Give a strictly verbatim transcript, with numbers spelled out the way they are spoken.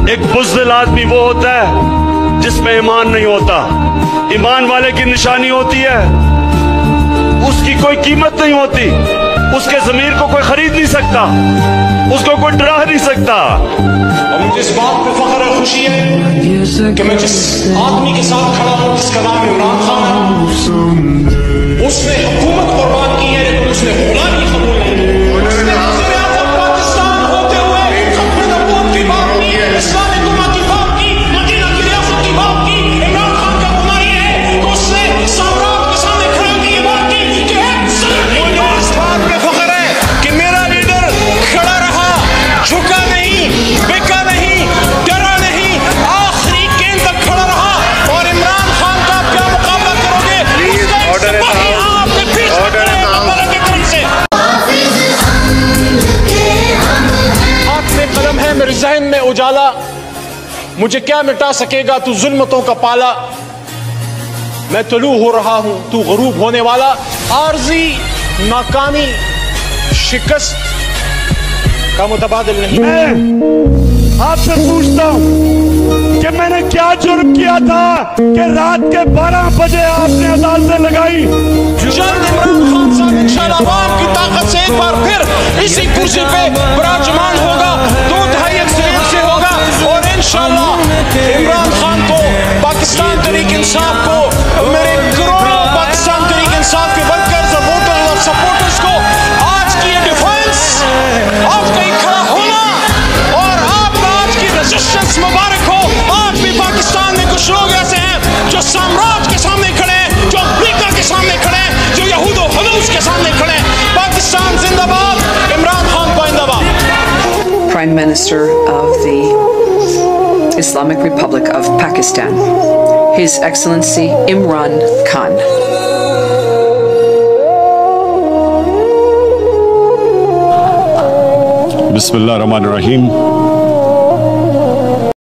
एक बुज़दिल आदमी वो होता है जिसमें ईमान नहीं होता। ईमान वाले की निशानी होती है उसकी कोई कीमत नहीं होती, उसके ज़मीर को कोई खरीद नहीं सकता, उसको कोई डरा नहीं सकता। और मुझे इस बात पे फख्र और खुशी है कि मैं जिस आदमी के साथ खड़ा हूँ जिसका नाम इमरान खान है, उसने हुकूमत कुर्बान की है लेकिन उसने गुलामी कबूल नहीं की। उसने वज़ीर-ए-आज़म पाकिस्तान होते हुए खत्म नबूवत की बात की, इस्लामिक उम्मत की बात की, मदीना की रियासत की बात की। इमरान खान का गुनाह ये है कि उसने सम्राट के सामने खड़ा होकर ये बात की कि मुझे इस बात पे फख्र है कि मेरा लीडर खड़ा रहा, झुका नहीं, बिका नहीं, डरा नहीं, आखिरी गेंद तक खड़ा रहा। और इमरान खान का आप क्या मुकाबला करोगे? उसका एक सिपाही आपके पीछे खड़े हैं बंदर के कम से। हाथ में कलम है मेरे जहन में उजाला, मुझे क्या मिटा सकेगा तू जुल्मतों का पाला। मैं तलू हो रहा हूं तू गरूब होने वाला। आर्जी नाकामी शिकस्त का मुतबादिल नहीं। मैं आपसे पूछता हूँ कि मैंने क्या जुर्म किया था कि रात के बारह बजे आपने अदालतें लगाई। जल्द इमरान खान साहब इंशाअल्लाह अवाम की ताकत से एक बार फिर इसी कुर्सी पे विराजमान होगा, दो ढाई अक्सरियत से होगा और इंशाअल्लाह इमरान खान को, पाकिस्तान तहरीक इंसाफ को, मेरे करोड़ों पाकिस्तान तहरीक इंसाफ के वर्कर्स और वोटर्स और सपोर्टर्स को आज की ये डिफेंस, आज का ये खड़ा होना और आपका आज की रेजिस्टेंस मुबारक हो। आज भी पाकिस्तान में कुछ लोग ऐसे हैं जो साम्राज्य के सामने खड़े हैं, जो अफ्रीका के सामने खड़े हैं, जो यहूद और हनूस के सामने खड़े हैं। पाकिस्तान जिंदाबाद, इमरान खान जिंदाबाद। Prime Minister of the Islamic Republic of Pakistan, His Excellency Imran Khan. बिस्मिल्लाहिर्रहमानिर्रहीम।